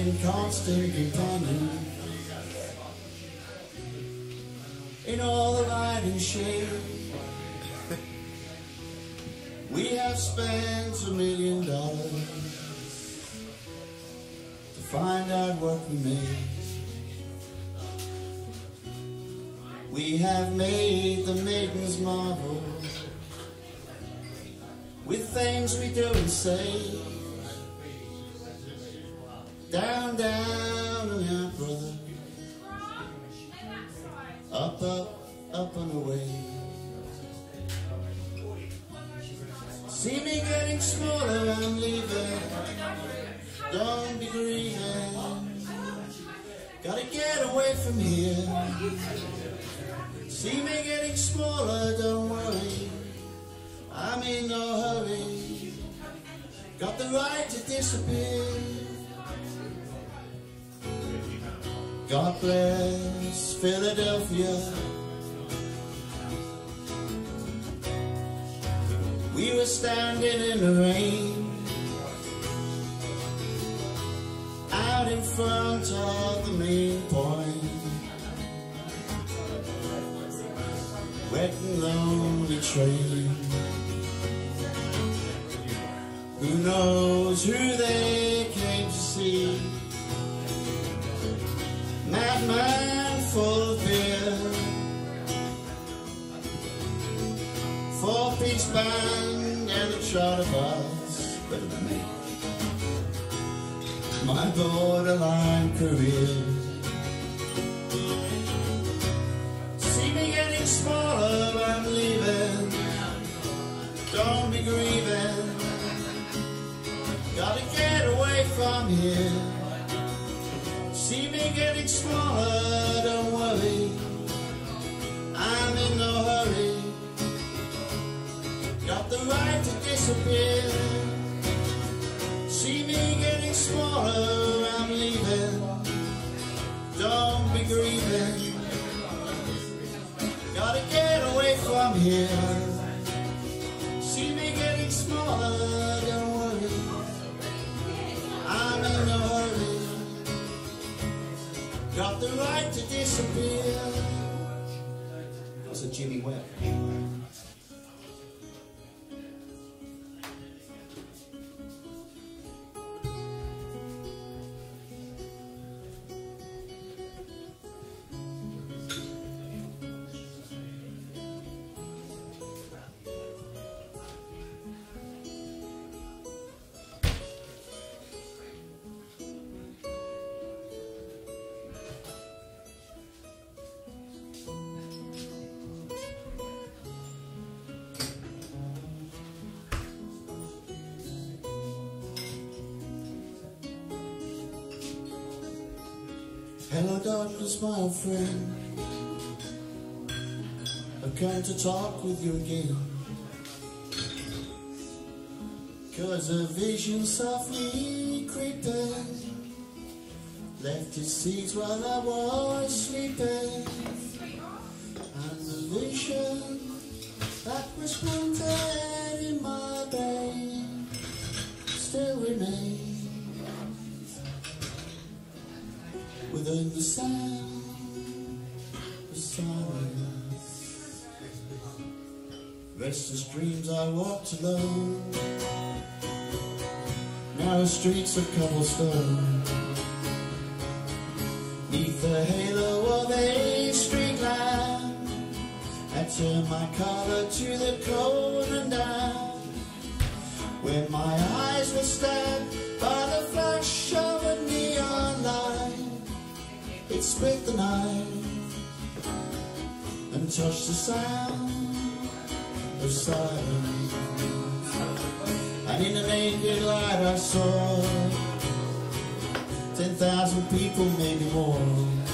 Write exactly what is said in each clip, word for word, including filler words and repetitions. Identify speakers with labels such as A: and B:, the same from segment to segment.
A: and constant companion in all the light and shade. We have spent a million dollars to find out what we made. We have made the maidens marvel with things we don't say. Down, down and out, brother. Up, up, up and away. See me getting smaller, I'm leaving. Don't be grieving. Gotta get away from here. See me getting smaller, don't worry. I'm in no hurry. Got the right to disappear. God bless Philadelphia. We were standing in the rain out in front of the main point. Wet and lonely train. Who knows who they came to see? Madman full of beer, four-piece band and a charter bus, better than me. My borderline career. See me getting smaller, I'm leaving. Don't be grieving. Gotta get away from here. See me getting smaller, don't worry. I'm in no hurry. Got the right to disappear. See me getting smaller, I'm leaving. Don't be grieving. Gotta get away from here. See me getting smaller, don't worry. I'm in no hurry. Got the right to disappear. That's a Jimmy Webb. Hello darkness, my old friend. I've come to talk with you again, 'cause a vision softly creeping left its seeds while I was sleeping. And the vision that was planted in my brain still remains within the sound of silence. Restless dreams I walked alone, narrow streets of cobblestone. Neath the halo of a street lamp, I turned my collar to the cold and damp. When my eyes were stabbed by the flash of a neon light, it split the night and touched the sound of silence. And in the naked light I saw ten thousand people, maybe more.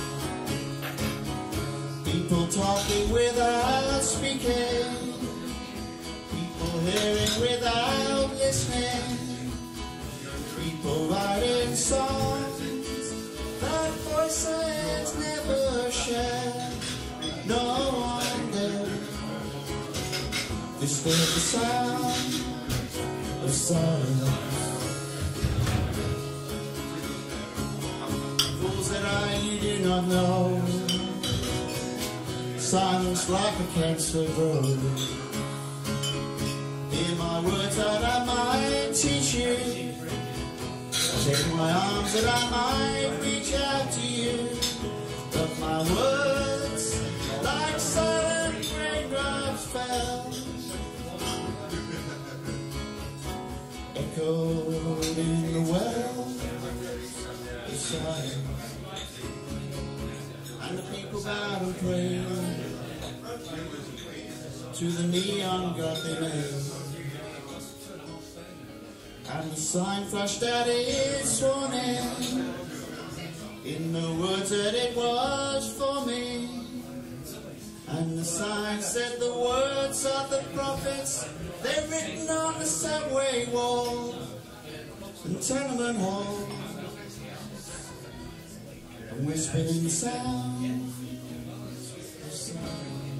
A: People talking without speaking, people hearing without listening, people writing songs that voices never share. No wonder disturb the sound of silence. I know silence like a cancer road. Hear my words that I might teach you, take my arms that I might reach out to you. But my words, like silent raindrops fell, echoed in the well beside, and the people bowed and prayed to the neon god they made. And the sign flashed out its warning in the words that it was for me. And the sign said the words of the prophets, they're written on the subway wall and tenement halls, and whispered in the sound of sound.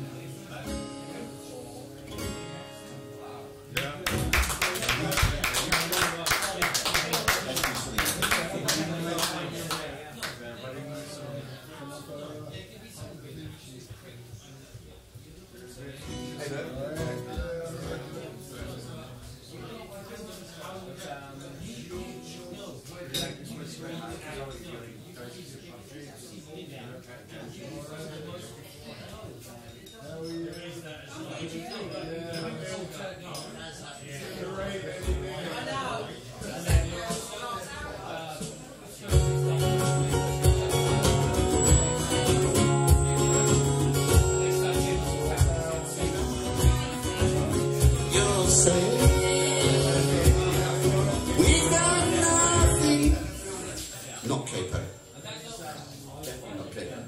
A: We've got nothing. Not capo. Not capo.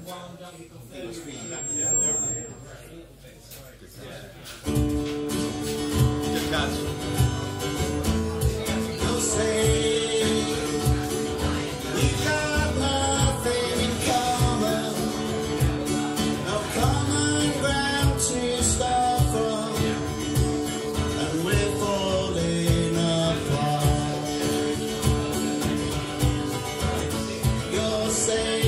A: Good catch. You'll say we've got nothing in common, no common ground to start from, and we're falling apart. You'll say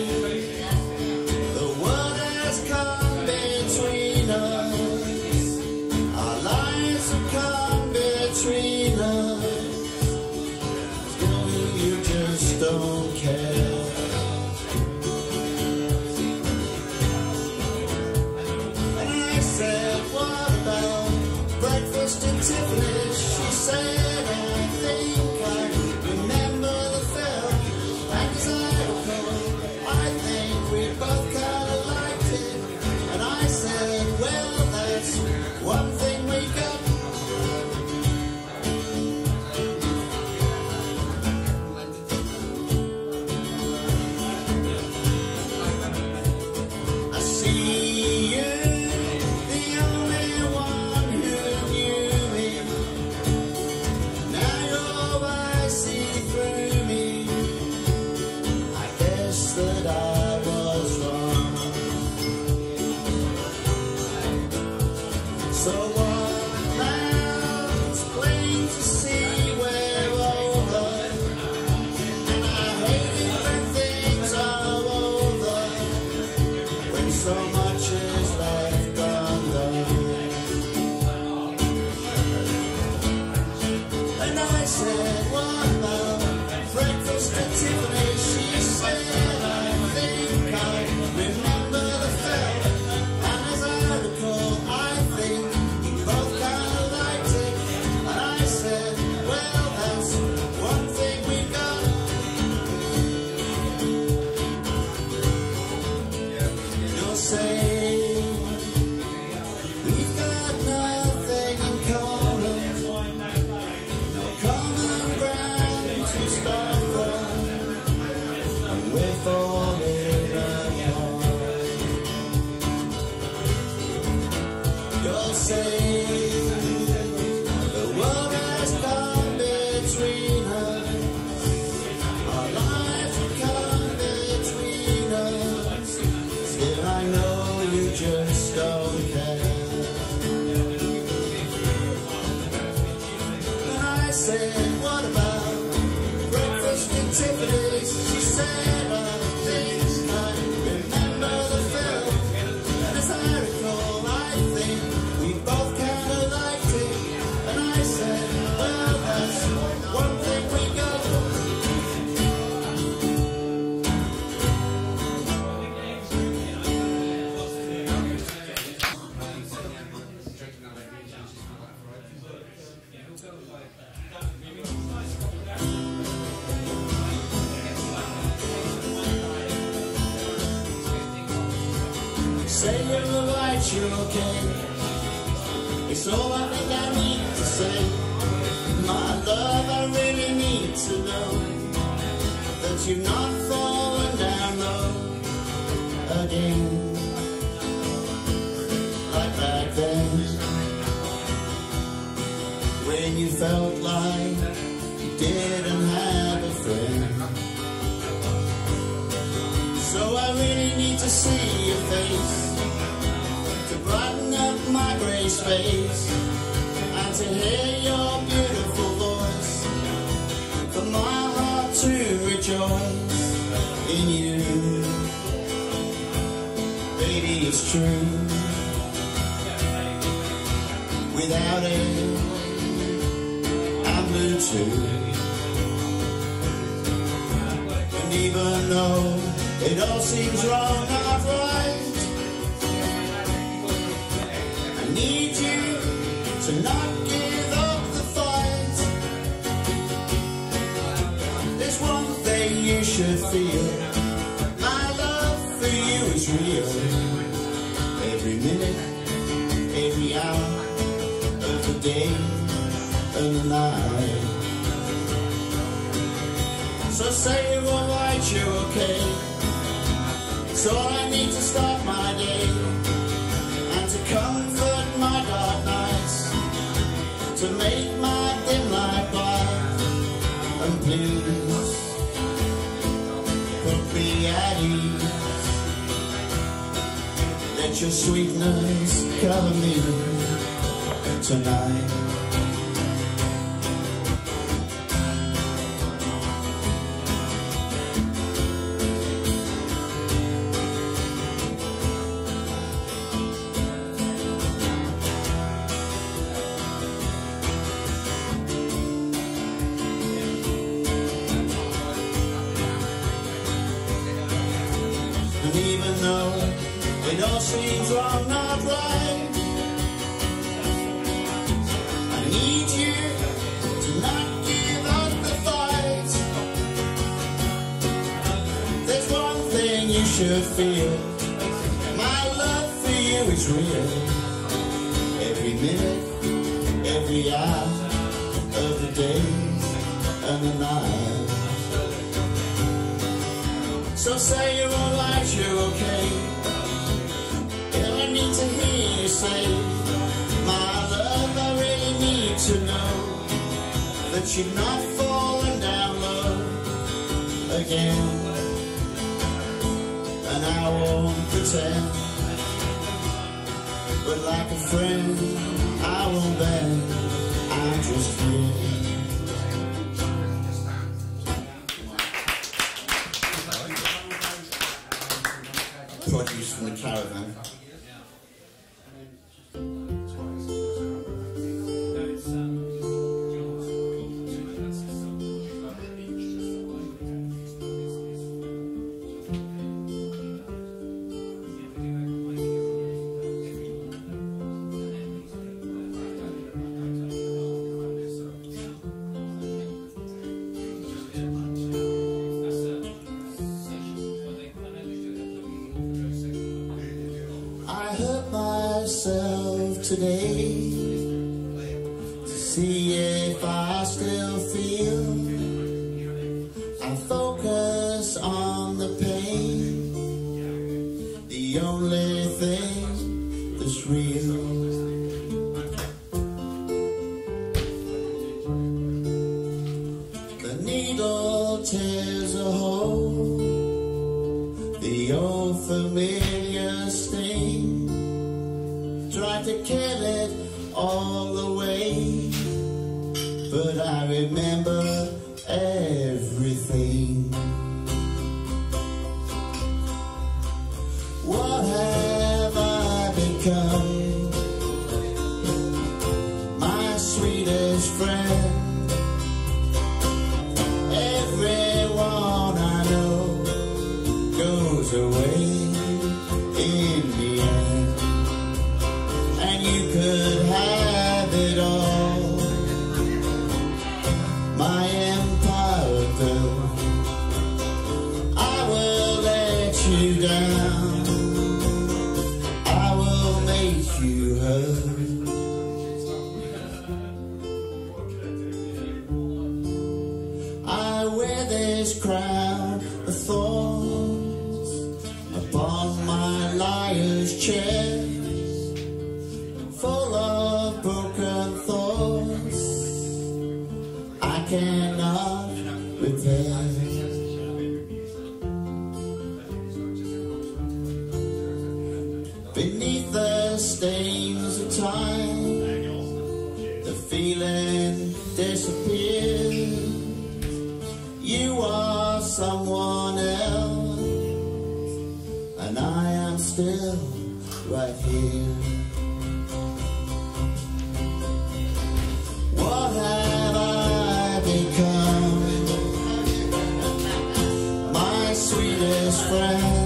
A: the world has come between us, our lives have come between us, still you just don't care. And I said, what about breakfast in Tiffany's? She said, I think I remember the film, and as I recall, I think we both kind of liked it. And I said, well, that's one thing we got. I see you, the only one who knew me. Now your eyes see through me. I guess that I was wrong. So what now? It's plain to see we're over, and I hate it when things are over, when so much is left undone. And I said, what about breakfast at Tiffany's? She said, I think I remember the film, and as I recall, I think we both kind of liked it. And I said, well, that's one thing we got. You'll say we've got nothing in common, no common ground to start from, and we're falling apart. You'll say the world has come between us, our lives have come between us, still I know you just don't care. And I said, what about breakfast in Tiffany's? She said, I think I alright, you're okay. It's all I think I need to say. My love, I really need to know that you've not fallen down low again, like back then, when you felt like you didn't have a friend. So I really need to see your face, to brighten up my grey space, and to hear your beautiful voice, for my heart to rejoice in you. Baby, it's true, without it, I'm blue too. And even though it all seems wrong, not right, I need you to not give up the fight. There's one thing you should feel, my love for you is real. Every minute, every hour of the day and the night. So say you're alright, you're okay. It's all I need to start my day, and to comfort my dark nights, to make my dim light bright. And please put me at ease, let your sweetness cover me tonight. And even though it all seems wrong, not right, I need you to not give up the fight. There's one thing you should feel, my love for you is real. Every minute, every hour of the day and the night. So say you're alright, you're okay. Yeah, I need to hear you say, my love, I really need to know that you've not fallen down low again. And I won't pretend, but like a friend, I won't bend. I'm just here. Produce from the caravan. I hurt myself today to see if I still feel. I focus on the pain, the only thing that's real. The needle tears a hole, the old familiar sting. Tried to kill it all away, but I remember everything. What have I become? My sweetest friend. Everyone I know goes away in the end. And you could have it all, my empire built. I will let you down, I will make this crown of thorns upon my liar's chair, full of broken thoughts I cannot repair. Beneath the stains of time, the feeling disappears. You are someone else, and I am still right here. What have I become? My sweetest friend.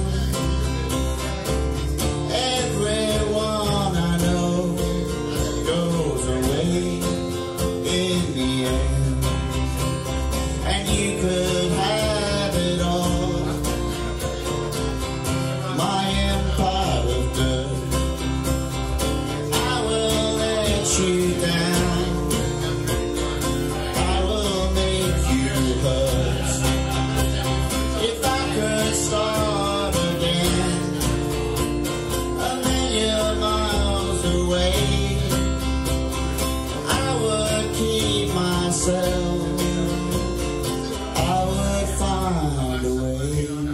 A: Everyone I know goes away in the end, and you could have it all. My empire of dirt, I will let you down. I will make you hurt. If I could start again a million miles away, I would keep myself. I would find a way.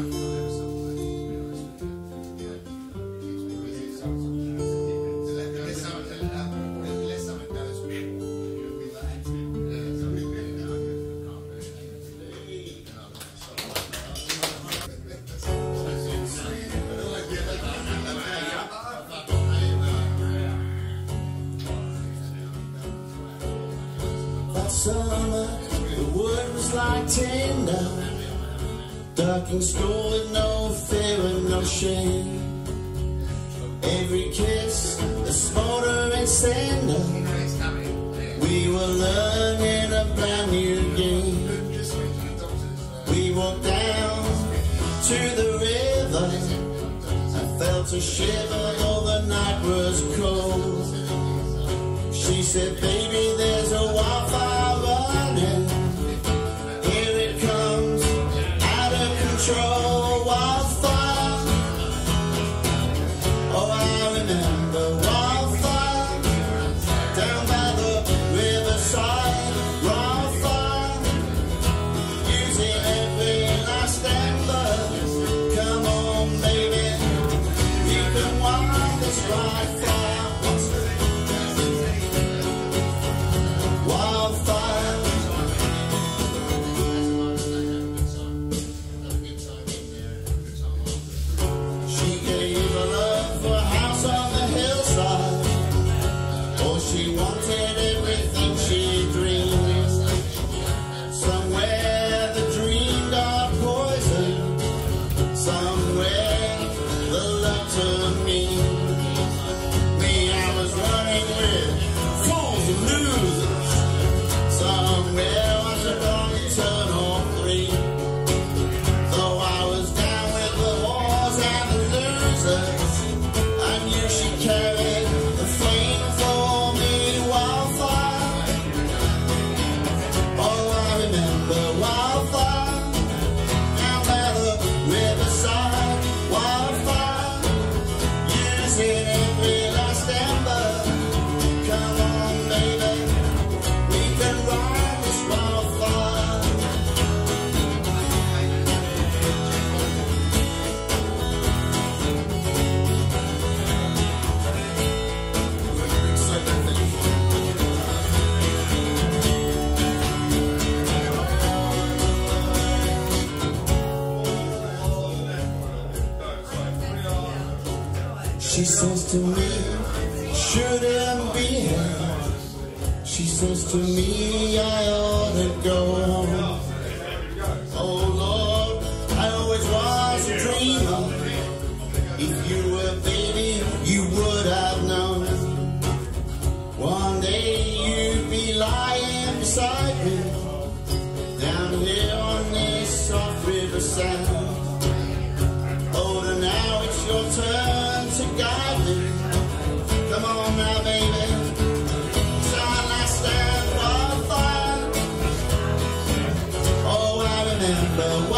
A: That summer, the wood was like tinder, ducking school with no fear and no shame. Every kiss, a smoldering cinder. We were learning a brand new game. We walked down to the river and felt a shiver though the night was cold. She said, baby, there's a wildfire burning. Here it comes, out of control, wildfire. Oh, I remember wildfire, down by the riverside, wildfire, using every last ember. Come on, baby, you can wild this wildfire. She wanted everything she dreamed. Somewhere the dream got poisoned, somewhere the love turned mean. Me, I was running with fools and losers. Somewhere was a wrong turn or three. Though I was down with the whores and the losers, I knew she carried the flame for She says to me, shouldn't be here. She says to me, I ought to go home. Oh Lord, I always was a dreamer. If you were a baby, you would have known. One day you'd be lying beside me, down here on this soft river sand. Older now, it's your turn to guide me. Come on now, baby, it's our last stand, wildfire. Oh, I remember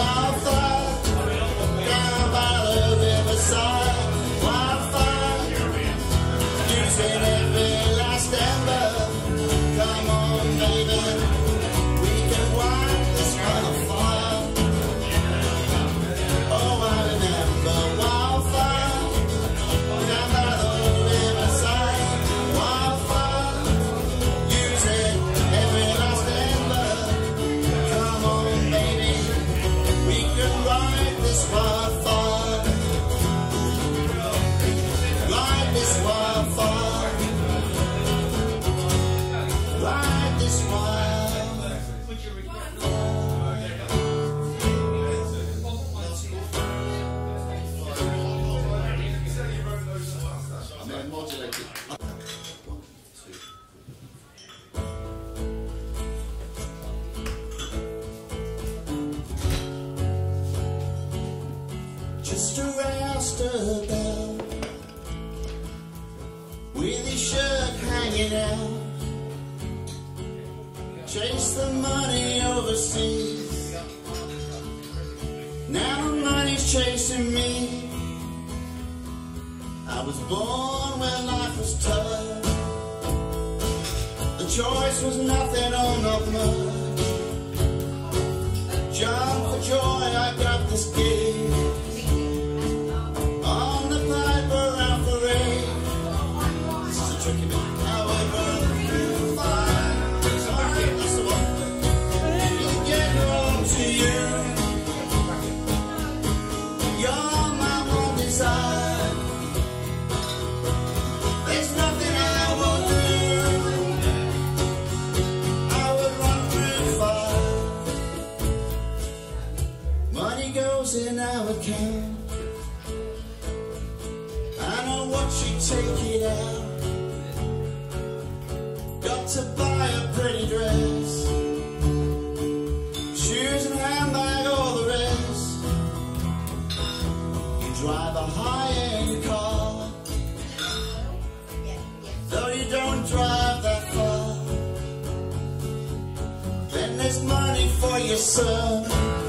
A: stood there with his shirt hanging out. Chased the money overseas. Now the money's chasing me. I was born when life was tough. The choice was nothing or not much. Jump for joy, I got this gig. On the pipe around parade. This is a tricky bit. I would run through fire. Sorry, that's the one. You get home to you. You're my one desire. There's nothing I won't do. I would run through fire. Money goes in our account. I know what you take it out. Got to buy a pretty dress, shoes and handbag, all the rest. You drive a high-end car, though you don't drive that far. Then there's money for your son.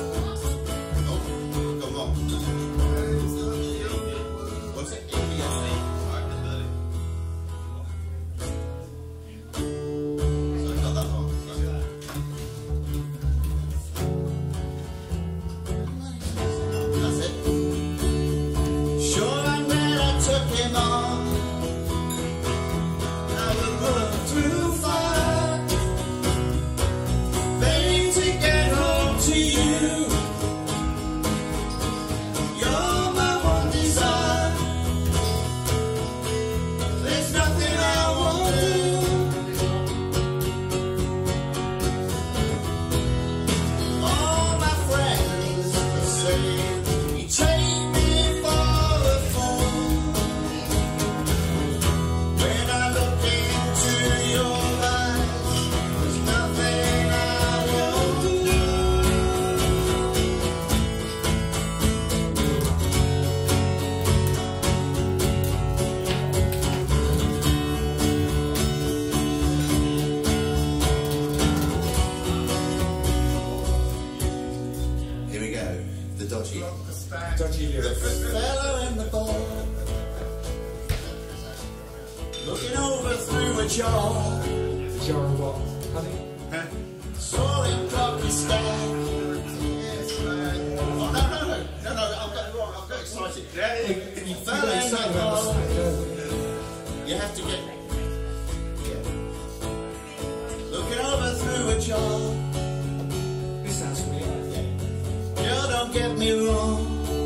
B: Dodgy lyrics.
A: The fellow in the bar, looking over through a jar.
B: A jar of what? Honey?
A: Huh? Saw him cock his stack. Oh no no no no no! I've got it wrong. I've got excited.
B: Yeah, you,
A: You fell in the bar. You have to get yeah. Looking over through a jar.
B: This sounds familiar.
A: You don't get me wrong.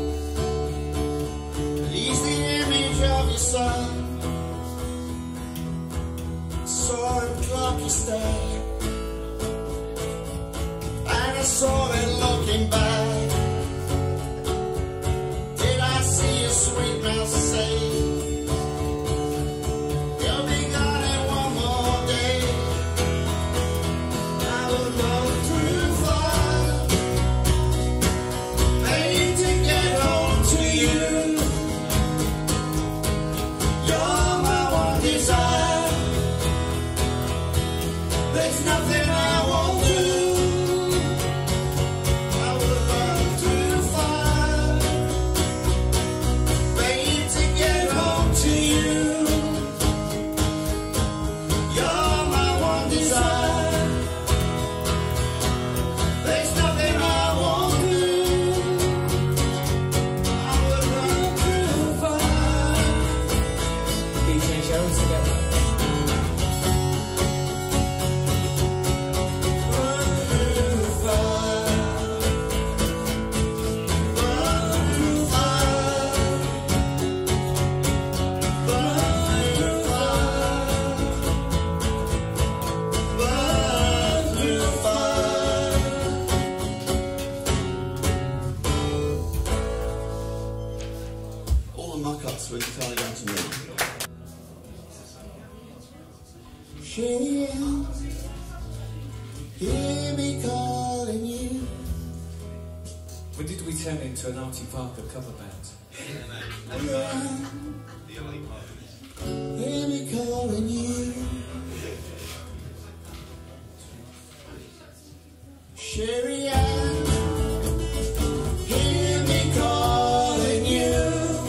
A: He's the image of your son. Saw him clock his stack, and I saw him looking back. Did I see a sweet mouth say, "You'll be gone in one more day"? I will go through fire, waiting to get home to you. You're my one desire. There's nothing I won't do. I will run through fire, waiting to get home to you. You're my one desire. There's nothing I won't do. I will run through fire.
B: D J shows together.
A: Run through fire. Run through fire. Run through fire. Run through fire. All the muck-ups were entirely down to me. She'll hear me calling you.
B: When did we turn into an Artie Parker cover band?
A: Hear me calling you. Sherry Ann, hear me calling you.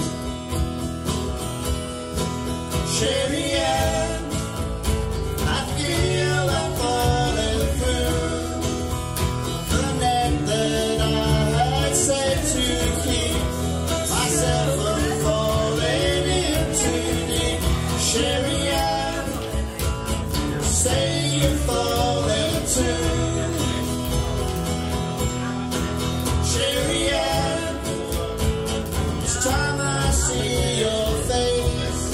A: Sherry Ann, I feel I'm falling through the net that I had said to keep myself from falling into deep. Sherry Ann, say you're falling too. Sherry Ann, it's time I see your face.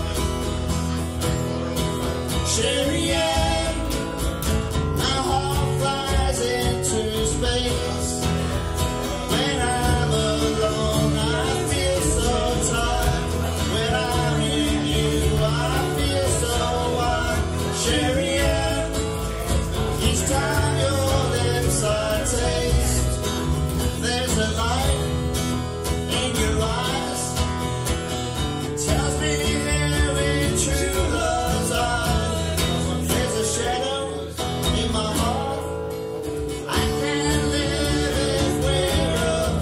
A: Sherry Ann, my heart flies into space. When I'm alone, I feel so tired. When I'm in you, I feel so wild. Sherry Ann, each time your lips I taste, there's a light in your eyes, tells me they're in true love's eyes. There's a shadow in my heart, I can't live if we're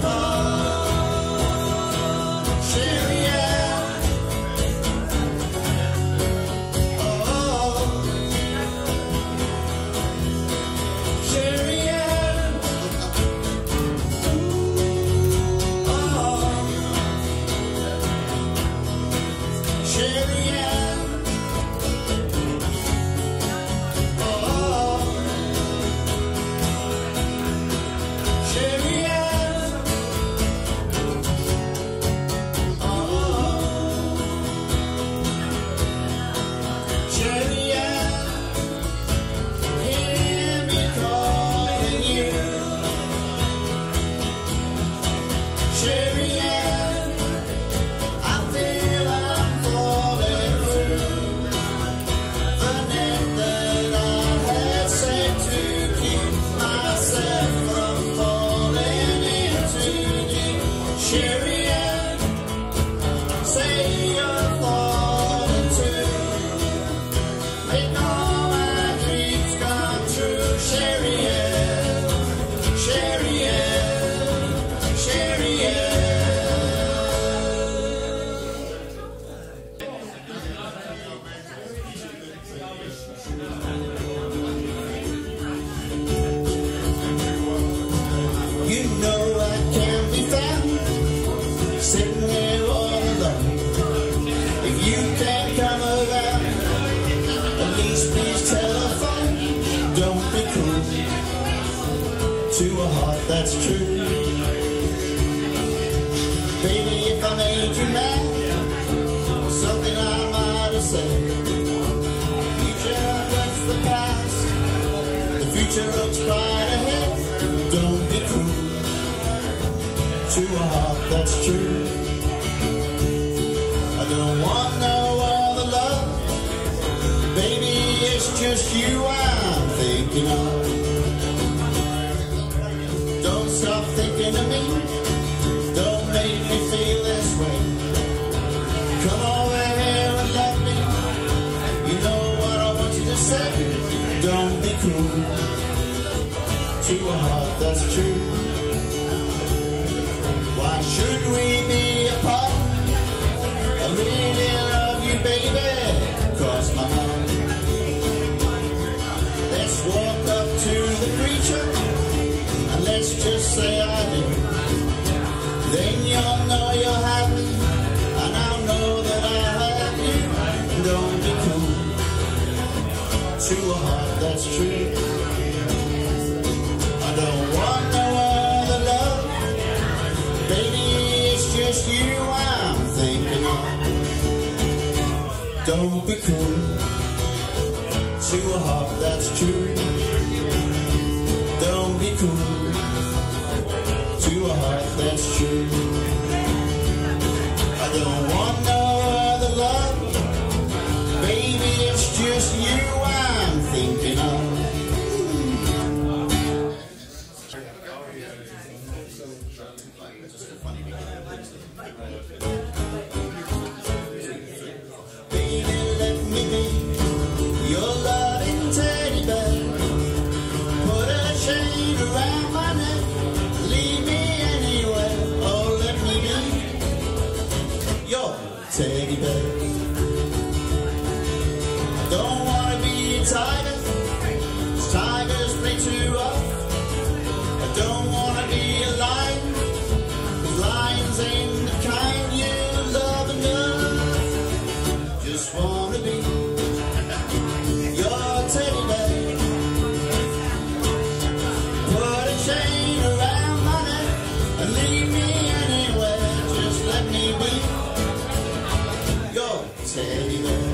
A: apart. Sherry Ann, oh, Sherry Ann, Sherry Ann, oh, Sherry Ann, oh, Sherry Ann, hear me calling you. Sherry Ann, I feel I'm falling through the net that I had set to keep myself from falling into deep. Sherry Ann, say you're falling too. Make all my dreams come true. Sherry Ann, Sherry Ann, Sherry Ann. You know I can't be found sitting there all alone. If you can't come around, at least please telephone. Don't be cruel to a heart that's true. Baby, if I made you mad, something I might have said. Future was the past, the future looks bright ahead. Don't be cruel to a heart that's true. I don't want no other love. Baby, it's just you I'm thinking of. Don't stop thinking of me. Don't make me feel this way. Come over here and love me. You know what I want you to say. Don't be cruel to a heart that's true. Why should we be apart? I really love you, baby, cross my heart. Let's walk up to the preacher and let's just say I do. Then you'll know you're happy and I'll know that I have you. Don't be cruel to a heart that's true. I don't want no other love. Baby, it's just you I'm thinking of. Don't be cruel to a heart that's true. Don't be cruel to a heart that's true. I don't want no other love. Baby, it's just you I'm thinking of. Just a funny around my neck, lead me anywhere. Oh, let me be your teddy bear. I don't wanna be a tiger, 'cause tigers play too rough. I don't wanna be a lion, 'cause lions ain't the kind you love enough. Just wanna be your teddy bear. Put a chain around my neck and leave me anywhere. Just let me be your teddy bear.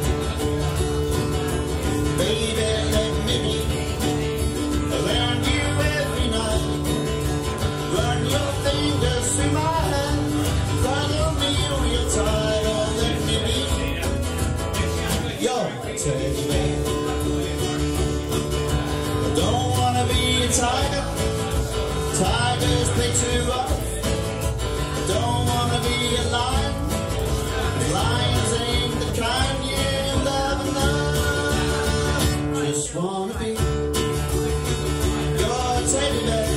A: Baby, let me be around you every night. Run your fingers through my hair, cuddle me real tight. Oh, let me be your teddy bear. I don't wanna be a tiger, tigers play too rough. I don't wanna be a lion, lions ain't the kind you love enough. Just wanna be your teddy bear.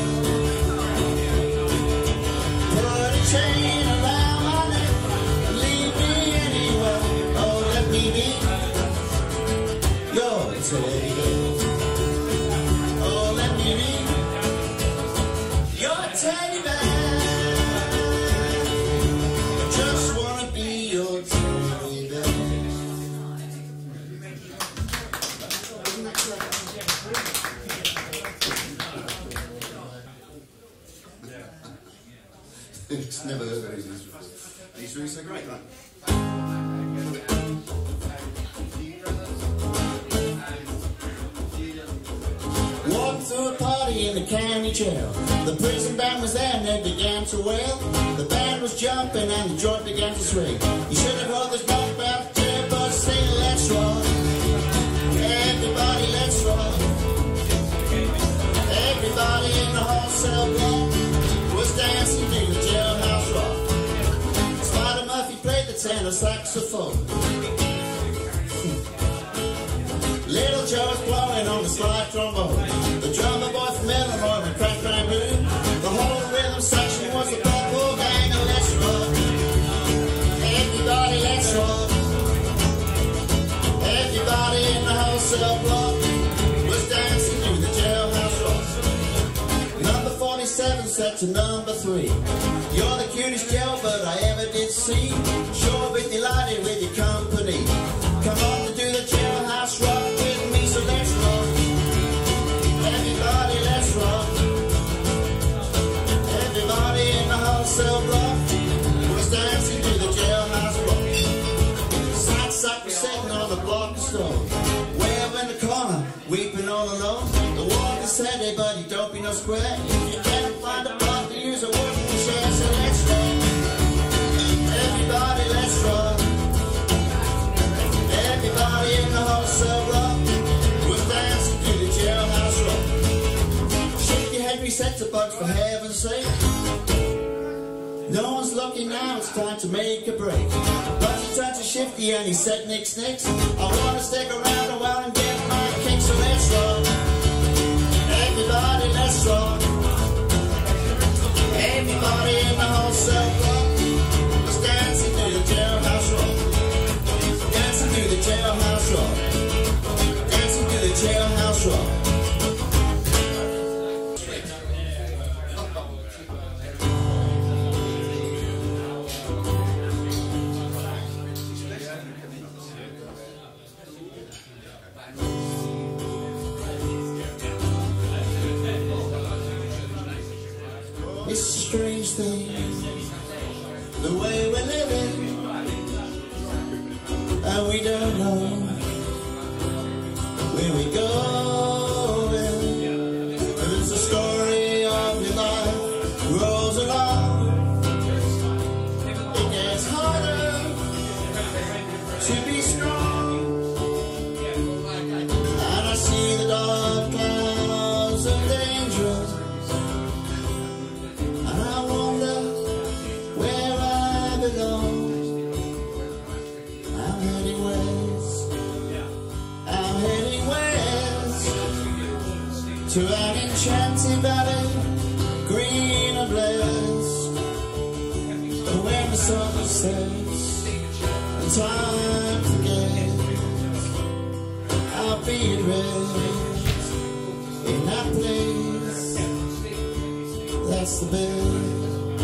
A: Put a chain around my neck and leave me anywhere. Oh, let me be your teddy bear. Oh, let me be your teddy bear. I just wanna be your teddy bear. It's never heard of these before. These rings are great, right? Walked through a party in the county jail. The prison band was there and they began to wail. The band was jumping and the joint began to swing. You should have heard this band about the jail, but say let's rock. Everybody, let's rock. Everybody in the wholesale block was dancing to the jailhouse rock. Spider Murphy played the tenor saxophone. Little Joe was blowing on the slide trombone. The drummer boy from Illinois went crack bang boom. The whole rhythm section was a purple gang, and let's rock. Everybody, let's rock. Everybody in the wholesale block was dancing to the jailhouse rock. Number forty-seven said to number three, you're the cutest jailbird I ever did see. Sure be delighted with your company. Come on to do the jailhouse rock with me, so let's rock. Everybody, let's rock. Everybody in the wholesale block was dancing to the jailhouse rock. Sad sack was sitting on the block of stone, way up in the corner, weeping all alone. The warden said, hey buddy, don't be no square. If you can't find a block to use a wooden chair, so let's rock. Everybody, let's rock. Everybody in the wholesale block was dancing to the jailhouse rock. Shake your head, reset the bugs for heaven's sake. No one's looking now, it's time to make a break. But he turned to Shifty and he said, Nix, Nix, I wanna stick around a while and get my kick, so let's rock. Everybody, let's rock. Everybody in the wholesale block was dancing to the jailhouse rock. Dancing to the jailhouse rock. Dancing to the jailhouse rock. It's a strange thing, the way we're living, and we don't know where we're going. It's a story of your life rolls along. It gets harder to be strong, and I see the dark clouds of danger. I'm heading west, I'm heading west to an enchanted enchanted valley, green and blessed. And when the sun sets and time forgets, I'll be at rest in that place. That's the best.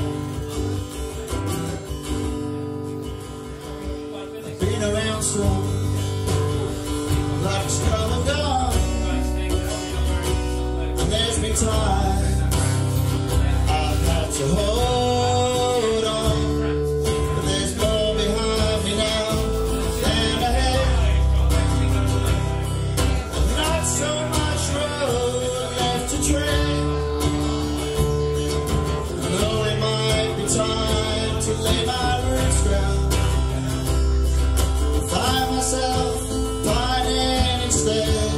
A: Been around so long, life's come and gone, and there's been time I've had to hold on, but there's more behind me now than ahead, and not so much road left to tread. And though it might be time to lay my roots down, find myself pining instead.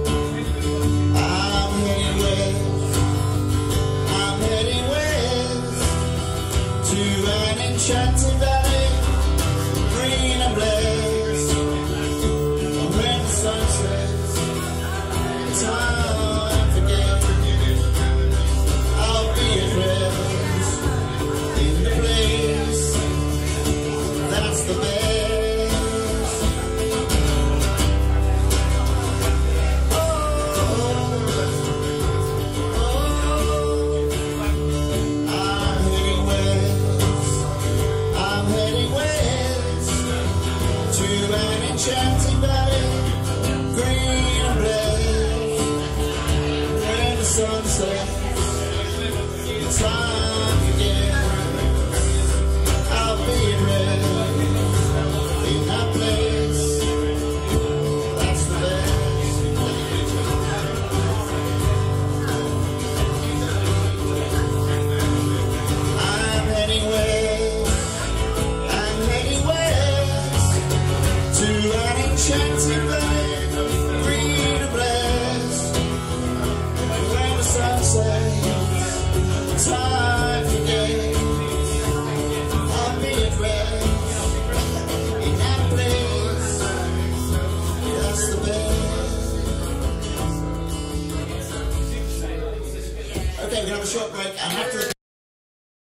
A: I'm heading west, I'm heading west to an enchanted valley, green and blessed. And when the sun sets, time forgets, I'll be at rest in the place. That's the best. Enchanted valley, green and blessed. When the sun sets, the time forgets, I'll be at rest in that place. That's the best. I'm heading west, I'm heading west to an enchanted valley, green and blessed. When the sun sets, time forgets, I'll be at rest in that place. That's the best. Okay, we're gonna have a short break, and after